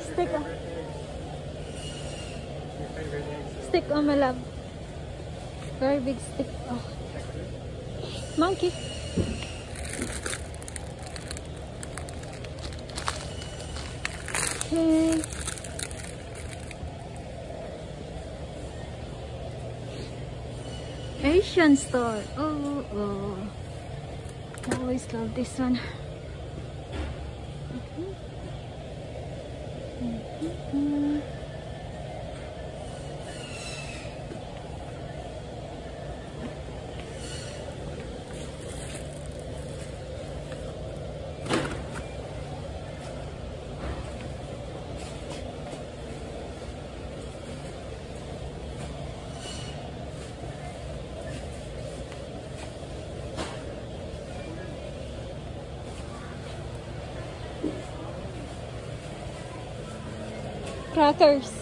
Stick on. Stick on, my love. Very big stick. Oh. Monkey. Okay. Asian store. Oh, oh. I always love this one. Crackers.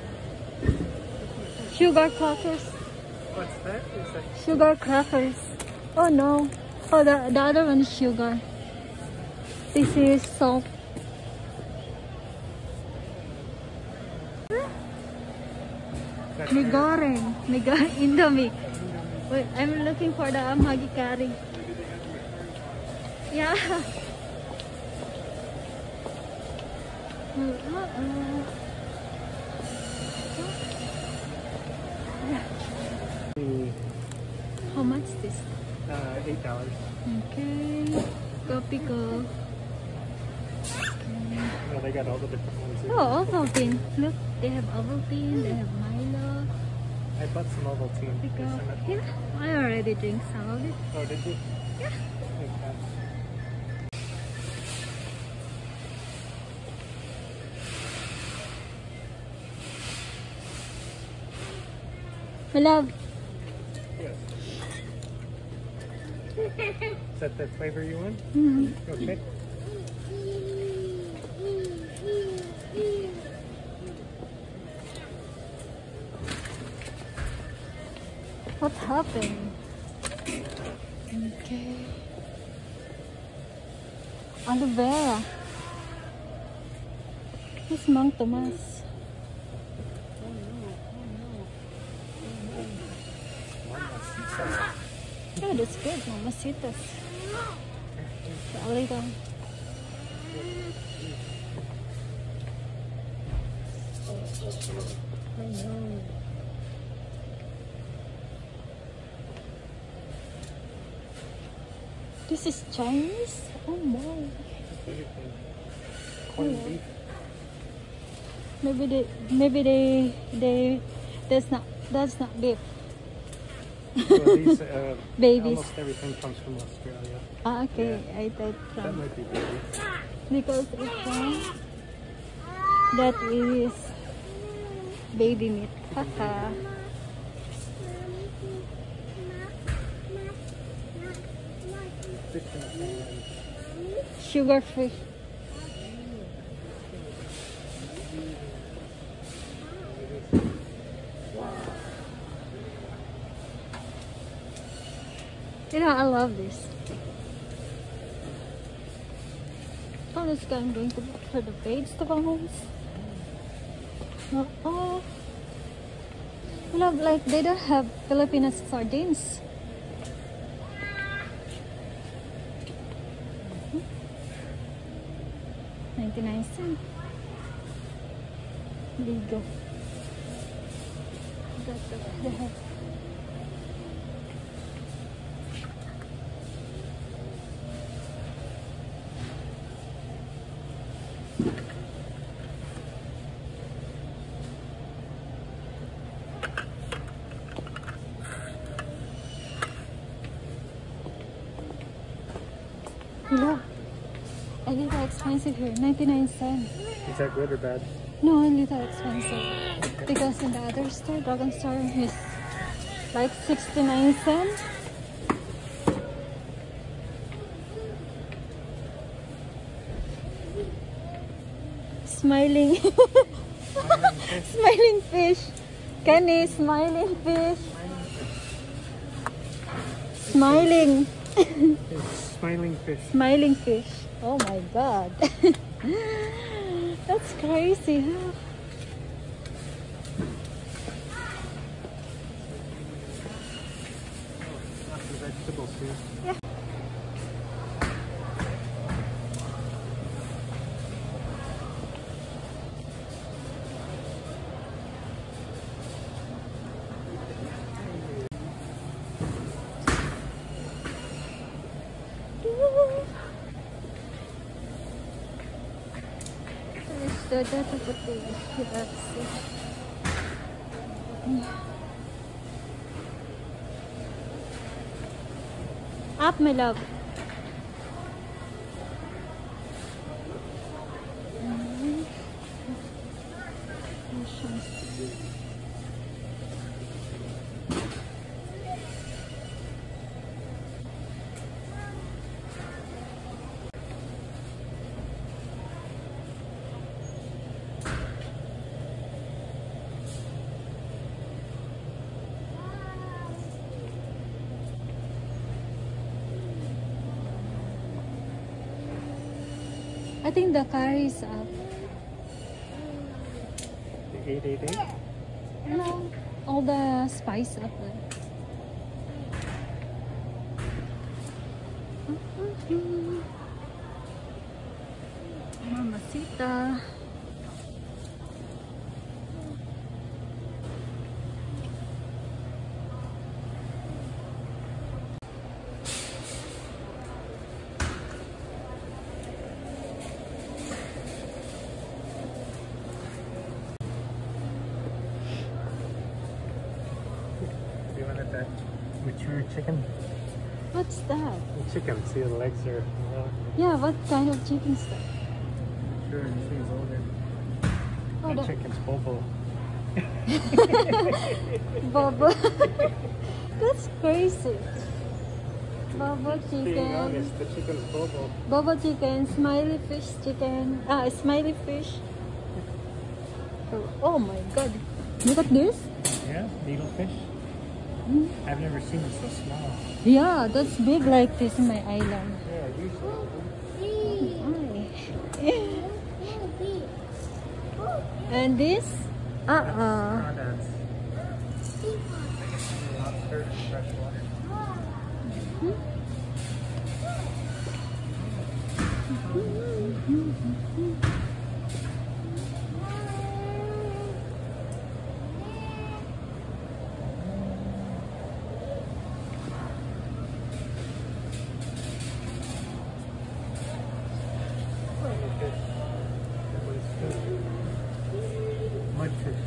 Sugar crackers. What's that? Is that Sugar crackers. Oh no. Oh, the other one is sugar. This is salt. Migoreng. Indomie. Wait, I'm looking for the Maggi curry. Yeah. How much is this? $8. Okay. Copy go. Well, they got all the different ones. Oh, Ovaltine. Look, they have Ovaltine, they have Milo. I bought some Ovaltine. Yeah, I already drink some of it. Oh, did you? Yeah. Okay. My love. Yes. Is that the flavor you want? Mm-hmm. Okay. What happened? Okay. Aloe vera. This is Mang Tomas. Yeah, that's good. Mamacitas. Later. This is Chinese? Oh my. Corned beef. Maybe they that's not beef. Well, these, Babies. almost everything comes from Australia. Ah, okay. Yeah. I thought That from might be baby. because it's that is baby meat. Haha. Sugar free. You know, I love this. Honestly, I'm going to look for the vegetables. Oh, love, like they don't have Filipino sardines. 99 cents. There you go. They have. Look, a little expensive here, 99 cents. Is that good or bad? No, a little expensive. Because in the other store, Dragon Store is like 69 cents. Smiling. Smiling fish. Kenny, smiling fish. Smiling. It's smiling fish. Smiling fish. Oh my god. That's That's crazy, huh? Lots of vegetables here. Yeah. Up, my love. I think the car is up. The 888? No, all the spice up there. Mamacita. You wanted that mature chicken? What's that? The chicken, see the legs are Yeah, what kind of chicken stuff? sure, she's older. Oh, That chicken's Bobo. Bobo. That's crazy. Bobo The chicken. youngest, the chicken's Bobo. Bobo chicken, smiley fish chicken. Ah, smiley fish. Oh my god. Look at this. Yeah, needlefish. Hmm. I've never seen it so small. Yeah, that's big like this in my island. Yeah, usually. And this? Crawdads. Lobster, freshwater. Mudfish.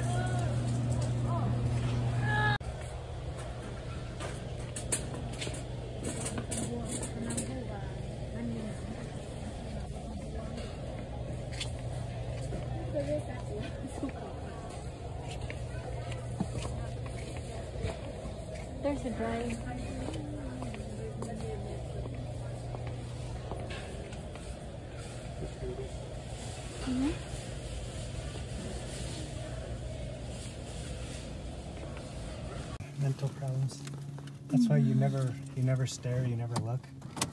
There's a dry. Mhm. Mental problems. That's why you never stare, you never look.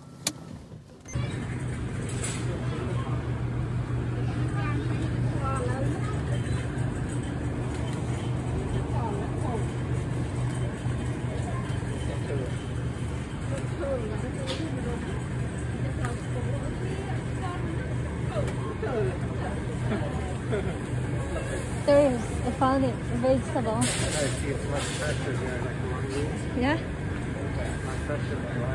There is. I found it. A vegetable. I see it's less pressure here, like the long leaves. Yeah? Less pressure than the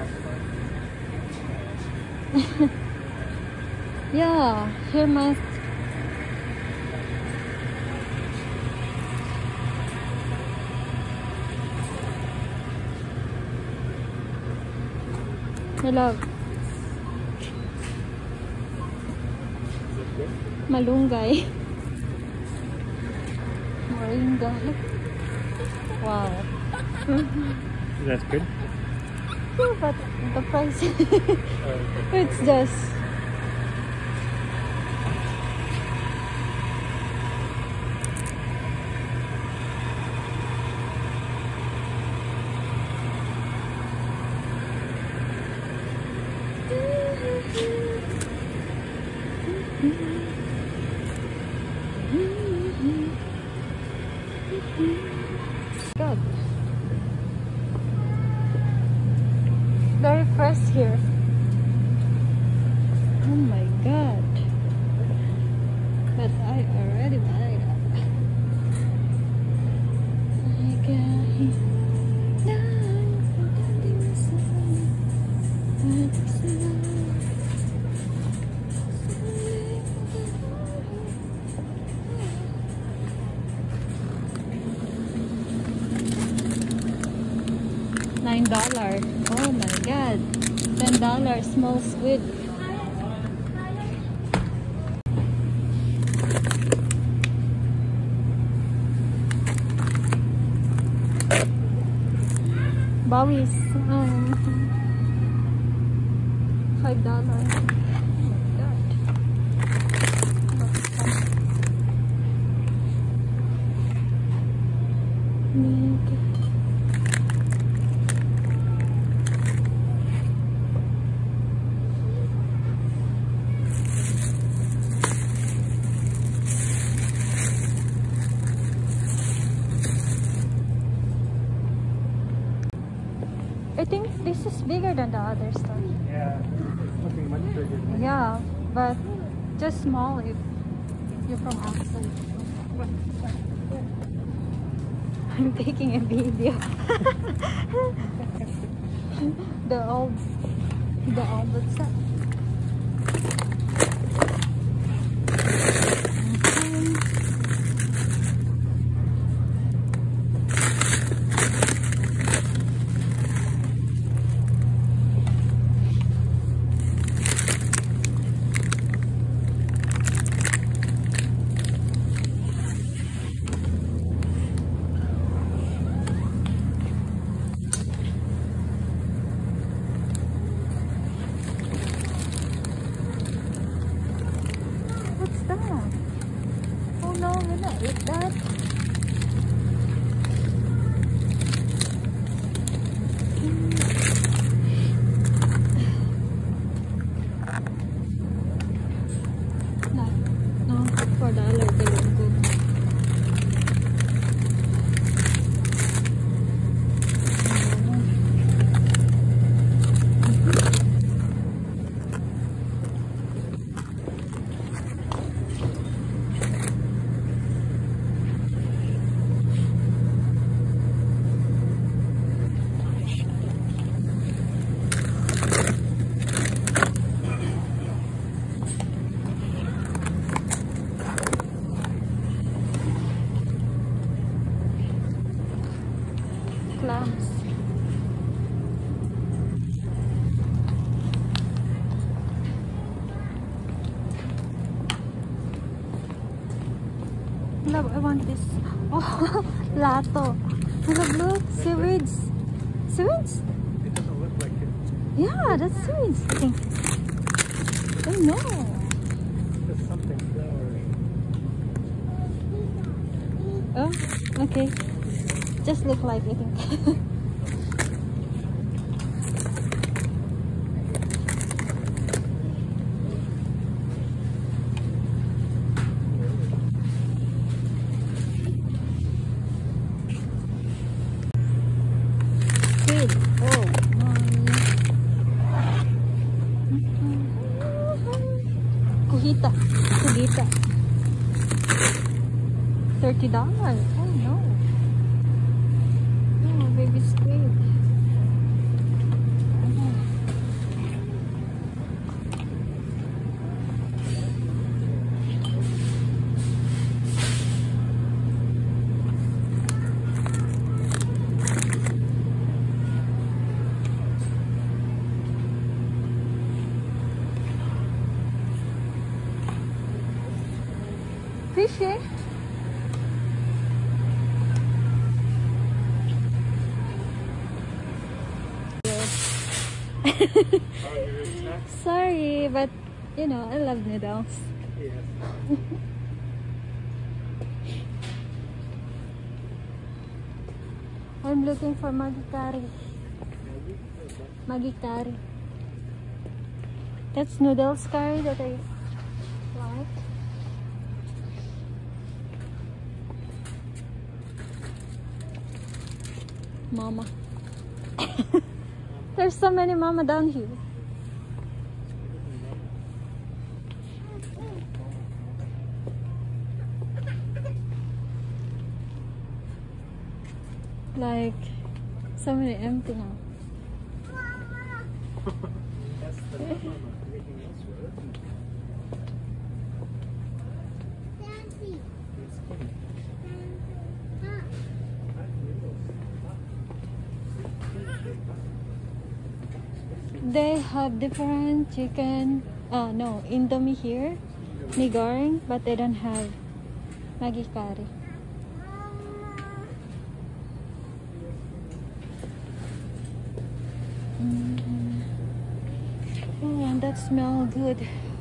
last one. Yeah. Here must. Hello. Malunggay. Moringa. Wow. That's good. Yeah, but the price. It's just. $10. Oh my god. $10 small squid. Bawis. $5. I think this is bigger than the other store. Yeah, it's looking much bigger. Yeah, but just small if you're from outside. I'm taking a video. the old set. Oh no, we're not like that. No, $4 galunggong. Clams. Love, I want this. Oh, lato. Look, seaweeds. Seaweeds? It doesn't look like it. Yeah, that's seaweeds. I think. Oh no. There's something flowering. Oh, okay. Just look like it. Squid. Oh my. Kuhita. $30. Oh no. Oh, baby squid. Fishy. Sorry, but you know, I love noodles. Yes. I'm looking for Maggi curry. Maggi curry. That's noodles curry that I like. Mama. There's so many mama down here. Like, so many empty now. That's the mama. Everything else was. It's skinny. Hot noodles. Hot. they have different chicken. No, Indomie here, mee goreng, but they don't have Maggi curry. Oh, and that smells good.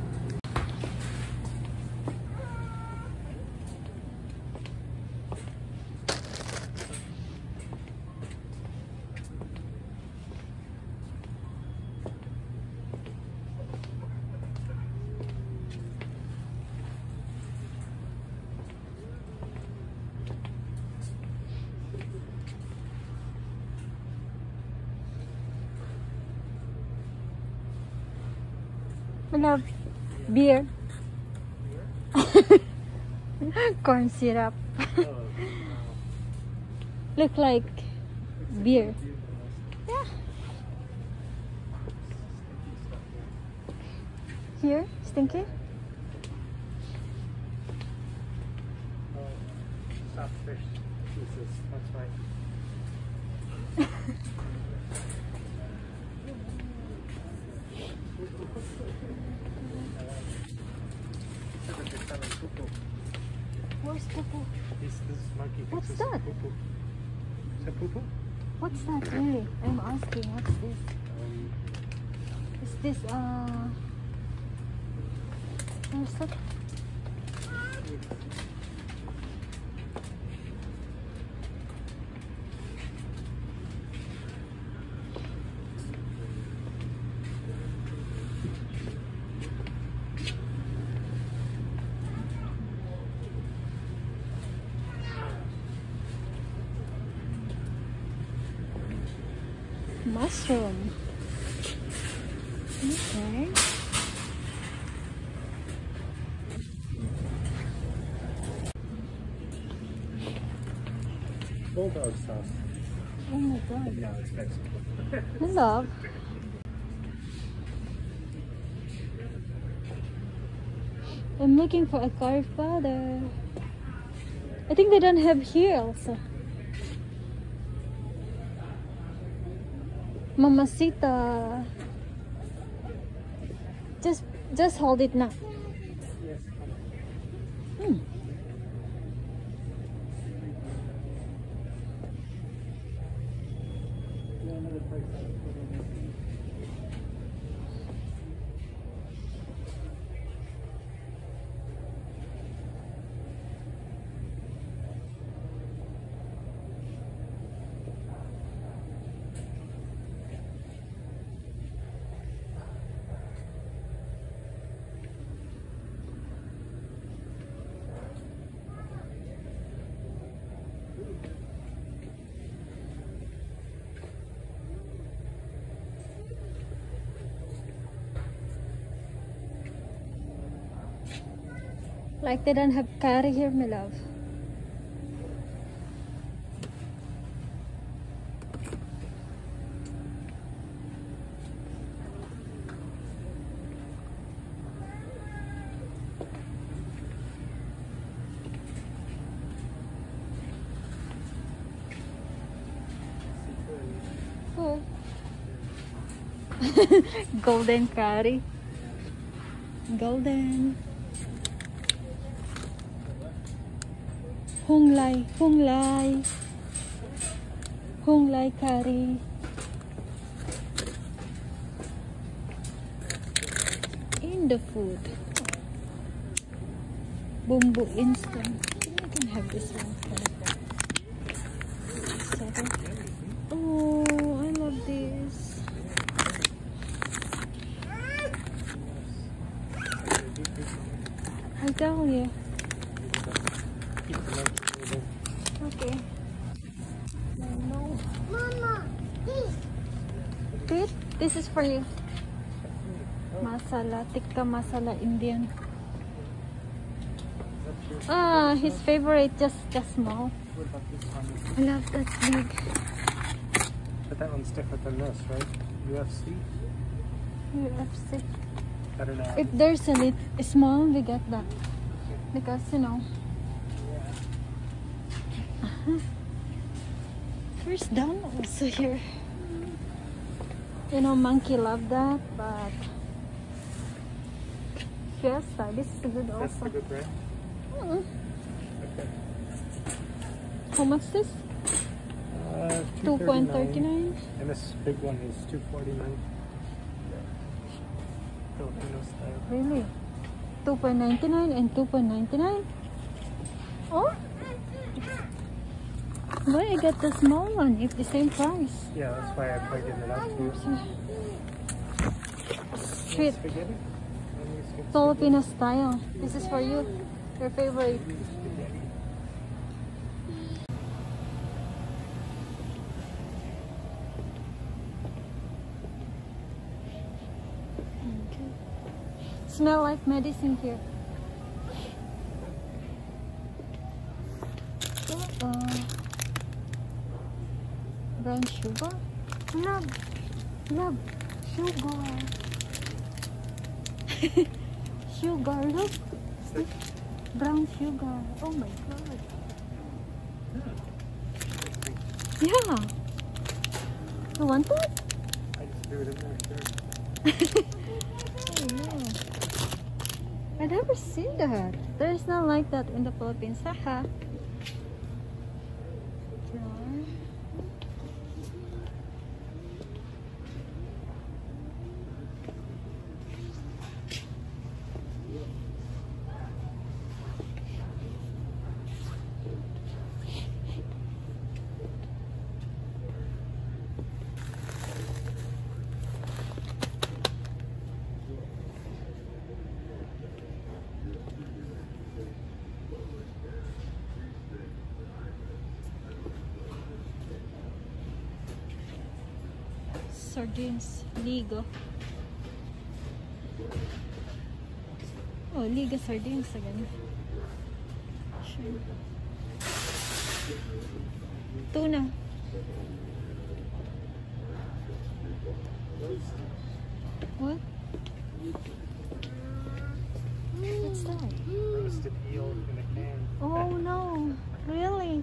I love beer. Corn syrup. Look like beer. Yeah. Here, stinky. Soft fish pieces, that's right. Where's Poo-Poo? This monkey thinks What's it's that? Poo-Poo. Is that Poo-Poo? What's that really? I'm asking, what's this? Is this where's that? Mushroom. Okay. Bulldog sauce. Oh my god. No, it's Mexican. I love. I'm looking for a curry powder. I think they don't have here also. Mamacita. Just hold it now. Yes. Hmm. Like they don't have curry here, my love. Oh. Golden curry. Golden. Hung Lai curry. In the food. Bumbu instant. I can have this one. Oh, I love this. I'll tell you. Okay. No. Mama, this is for you. Masala, tikka masala Indian. Ah, his favorite, just small. What about this one? I love that big. But that one's different than this, right? UFC? UFC. Better now. If there's a small, we get that. Because, you know. There's down also here. You know, monkey love that, but Fiesta, this is good also. That's the good brand? Mm. Okay. How much this? $2.39. And this big one is $2.49. Filipino style. Really? $2.99 and $2.99? Oh? Why I got the small one if the same price? Yeah, that's why I pointed it out to you. Sweet. Spaghetti? Filipino style. This is for you. Your favorite. Spaghetti. Okay. Smell like medicine here. Brown sugar? Love, love, sugar. Sugar, look. Brown sugar. Oh my god. Yeah. You want that? I just threw it in there, sure. Oh, yeah. I never seen that. There is not like that in the Philippines. Haha. Sardines, Liga. Oh, Liga sardines again. Sure. Tuna. What? What's that? Roasted eel in a can. Oh no, really?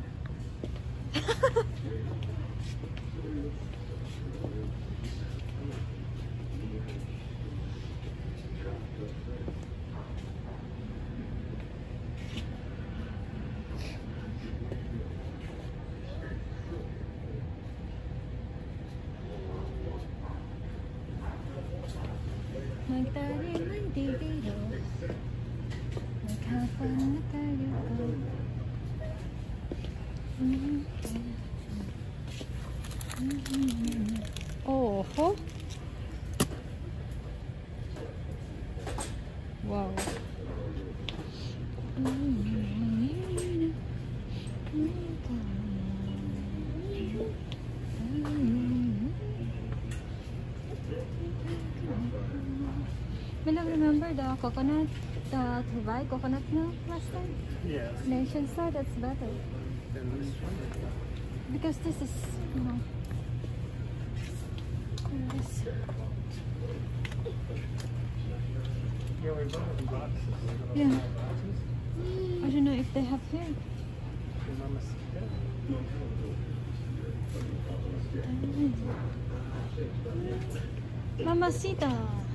Magtaring ng divido, maghapon na tayo ko. Oh, ho? Wow. Mila, remember the coconut, the Dubai coconut milk last time? Yes. Nation Star, that's better. Then this one. Because this is, you know, this. Yeah, we bought it in boxes. Yeah. Boxes. I don't know if they have here. Your mama said, Mamacita.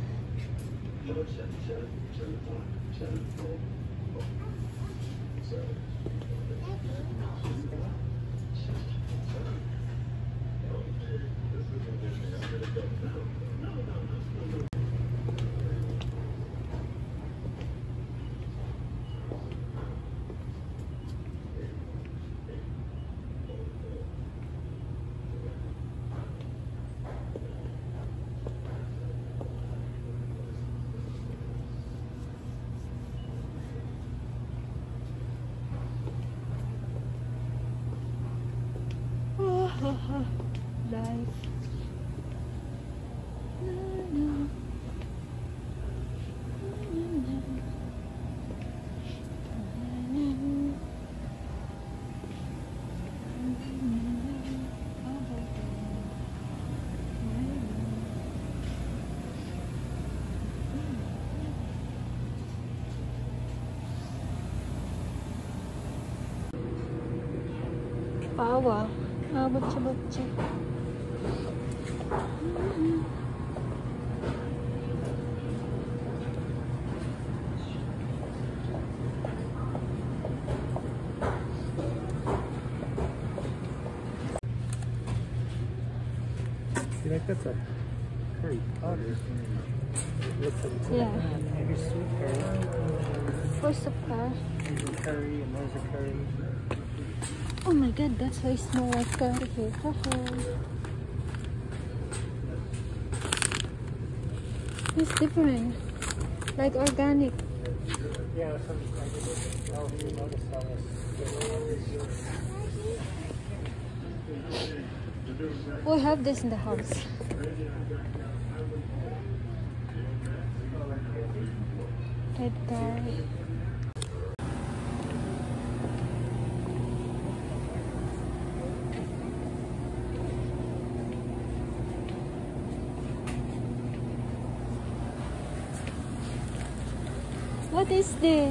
Life. Pawa. Butchi. See, like that's a curry powder. It looks like it's Yeah. maybe sweet curry. Where's the car? There's a curry and there's a curry. Oh my god, that's why it smells like curry here. It's different. Like organic. Yeah, something I didn't know if you noticed all this. We have this in the house. Red curry. What is this?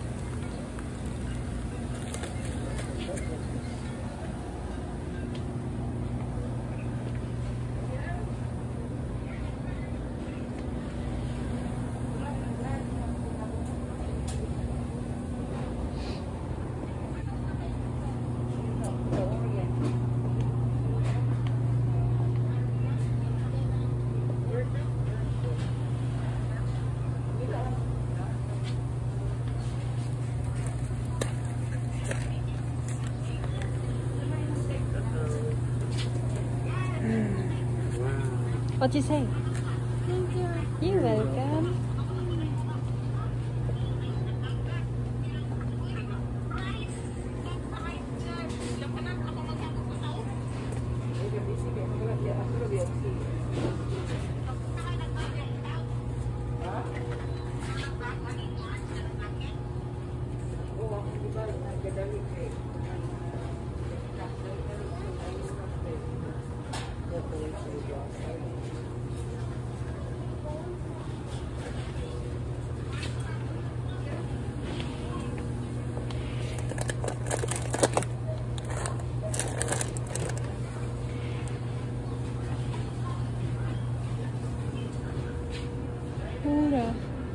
What you say? Thank you. You're welcome. Pura.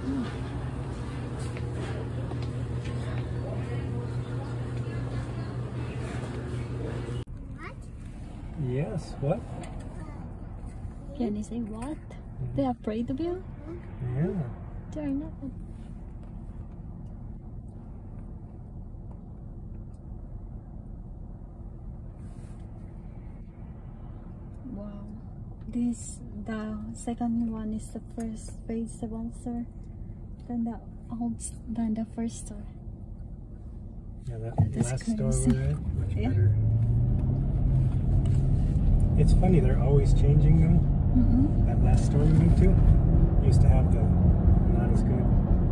What? Yes, what? Can you say what? They are afraid of you? Yeah. They're not. Wow. The second one is the first vegetable store. Then the first store. Yeah, that That's last store crazy. we were at, much Yeah. better. It's funny, they're always changing them. That last store we went to used to have the not as good.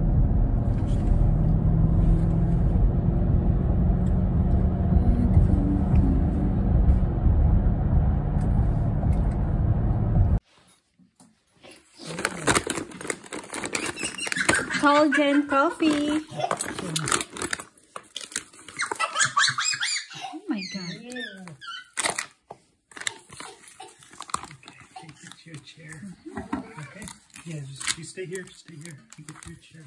Collagen coffee. Oh my god. Okay, get you a chair. Okay? Yeah, just you stay here. Stay here. You get your chair.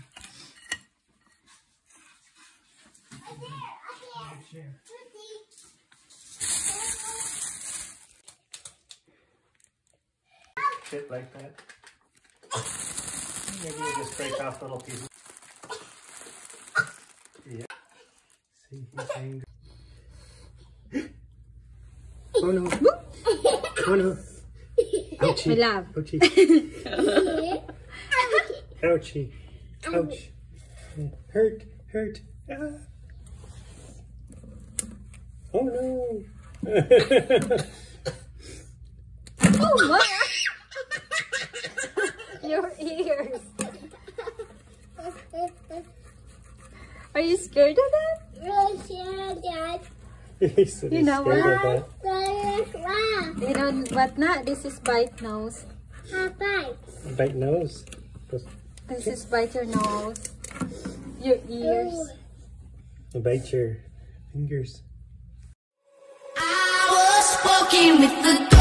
Your chair. Sit like that. Maybe you just break off little pieces. Yeah. See, he's angry. Oh no. Oh no. Ouchie. My love. Ouchie. Ouchie. Ouch. Hurt. Hurt. Ah. Oh no. Oh my! Your ears. Are you scared of that? He said You he's know scared of that. You know what not? This is bite nose. Bite nose. This is bite your nose. Your ears. Bite your fingers. I was walking with the